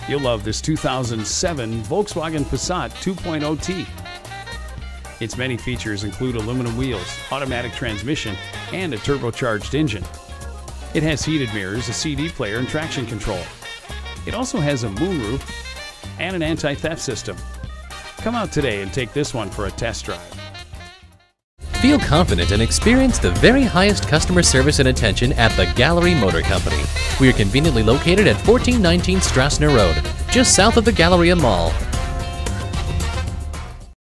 You'll love this 2007 Volkswagen Passat 2.0T. Its many features include aluminum wheels, automatic transmission, and a turbocharged engine. It has heated mirrors, a CD player, and traction control. It also has a moonroof and an anti-theft system. Come out today and take this one for a test drive. Feel confident and experience the very highest customer service and attention at the Gallery Motor Company. We are conveniently located at 1419 Strassner Road, just south of the Galleria Mall.